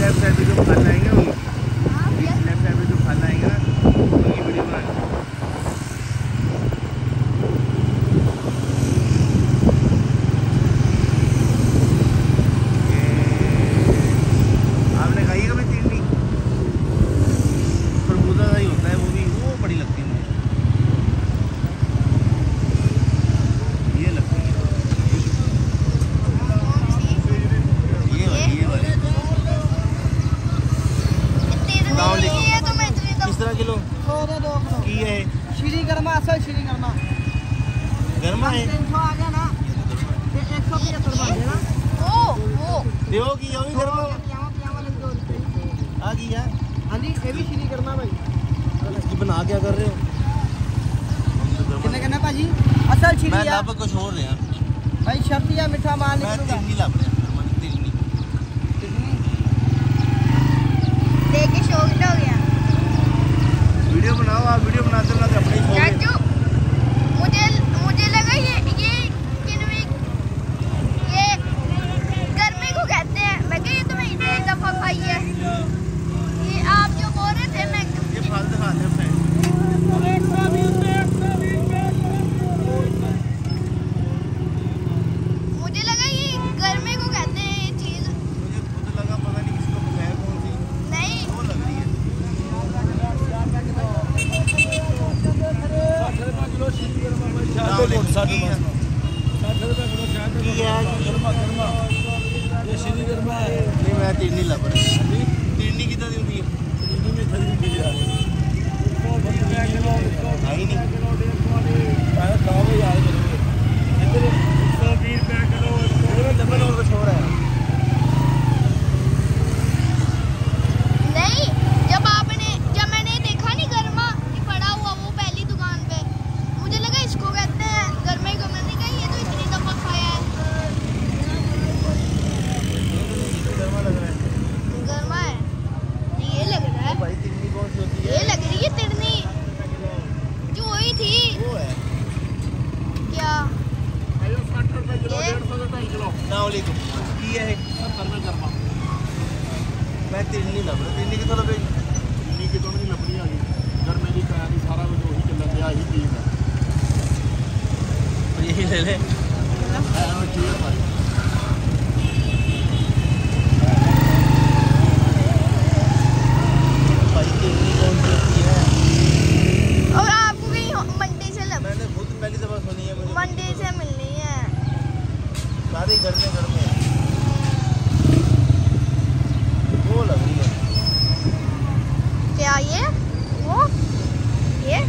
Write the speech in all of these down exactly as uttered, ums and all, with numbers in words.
Left side पे जो फल आएंगे वो लेफ्ट साइड पे जो फल आएंगे ना उनकी वीडियो बनानी। आपने खाई कभी तीरनी? खरबूजा सा ही होता है वो भी, वो बड़ी लगती है मुझे। ये लगती है ये वाली ये वाली किस तरह किलो की है? श्री गर्मा असल श्री गर्मा गर्मा है तीन सौ आ गया ना, एक सौ पचहत्तर बन गया ना। ओ वो देव की ये भी गर्मा आ गई है। हाँ जी ये भी श्री गर्मा भाई। इसकी बना क्या कर रहे हो? कितने करना भाजी? असल श्री मैं लब कुछ और रहे हैं भाई, शर्त या मीठा माल मैं तिरनी लब रहे हैं तिरनी देख के शौक हो गया। वीडियो बनाओ आप, वीडियो बनाते बनाते अपने ही चाचू मुझे मुझे लगा ये ये किनवी ये गर्मी को कहते हैं। मैं कहा ये तो मैं इतने दफा खाई है। ये आप जो बोल रहे थे मैं ये फल दिखाते हैं फ्रेंड। मुझे लगा ये गर्मी को कहते हैं ये चीज। मुझे खुद लगा पता नहीं किसको है कौन सी नहीं वो लग रही है। नहीं मैं तीरनी लब रहा तीरनी कितना दी होती है? आई नहीं डबल और कुछ हो रहा है। नहीं जब आपने जब मैंने देखा नहीं गर्मा ये पड़ा हुआ वो पहली दुकान पे, मुझे लगा इसको कहते हैं गर्मे को। मैंने कहा ये तो इतनी दफा खाया है। गर्मा लग रहा है गर्मा है ये लग रहा है। भाई तिरनी कौन सी होती है? ये लग रही है तिरनी जो वही थी। वो है क्या नाउलिकुम की है मैं तिरनी लब रहा तिरनी कितना लगे? तिरनी कितों नहीं लभनी आ गई गर्मे की पैर नहीं सारा कुछ वही चल रहा ही चीज है। यही ले ले भाई तिरनी कौन सी होती है? और आपको कहीं मंडी से लग मैंने खुद पहली दफा सुनी है। मुझे मंडी से मिलनी है। सारे घर में घर में है वो लग रही है। क्या ये वो ये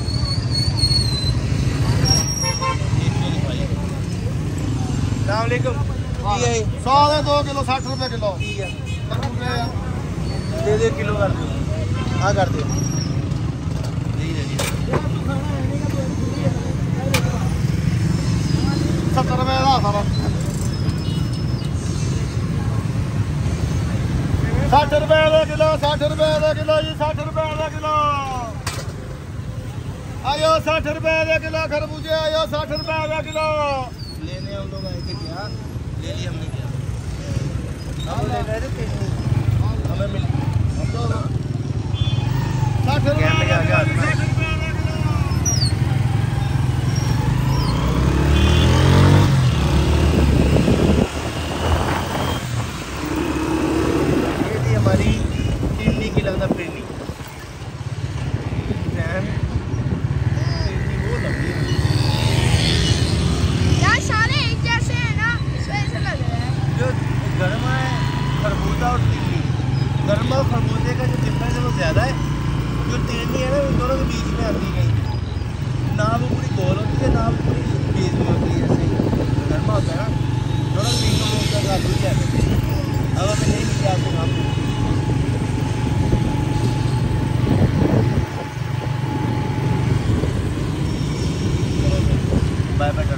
सलामकुम ये सौ दे दो किलो साठ रुपए किलो ठीक है दे दे किलो कर दो। हाँ कर दो यही दे दिया सत्तर रुपए का सारा साठ रुपए का किलो साठ रुपए का किलो जी साठ रुपए का किलो आयो साठ रुपए का किलो खरबूजे आयो साठ रुपए का किलो। लेने हम लोग आए थे क्या ले लिया हमने क्या हम ले रहे थे तिरनी हमें मिल हम तो साठ रुपए कैमरे के आगे हाथ में ये थी हमारी तिरनी की लगता प्रेमी वो लग रही है यार सारे एक जैसे हैं ना इस वजह से लग रहा है। जो गर्मा है खरबूजा और तिरनी गर्मा और खरबूजे का जो डिफरेंस है वो ज़्यादा है। जो तिरनी है ना उन दोनों के बीच में आती है कहीं ना वो पूरी गोल होती है ना वो पूरी बीच में होती है। ऐसे गर्मा होता है ना दोनों के बीच में उसका काबू क्या है। अब हमें नहीं मिला आपको नाम बाय बाय।